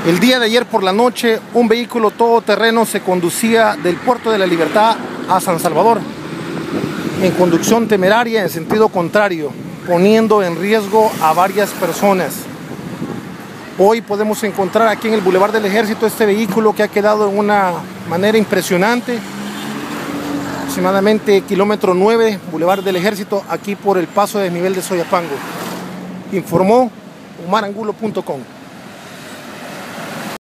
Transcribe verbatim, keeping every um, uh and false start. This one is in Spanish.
El día de ayer por la noche, un vehículo todoterreno se conducía del Puerto de la Libertad a San Salvador en conducción temeraria en sentido contrario, poniendo en riesgo a varias personas. Hoy podemos encontrar aquí en el Boulevard del Ejército este vehículo que ha quedado de una manera impresionante, aproximadamente kilómetro nueve, Boulevard del Ejército, aquí por el paso de desnivel de Soyapango. Informó Omar Angulo punto com.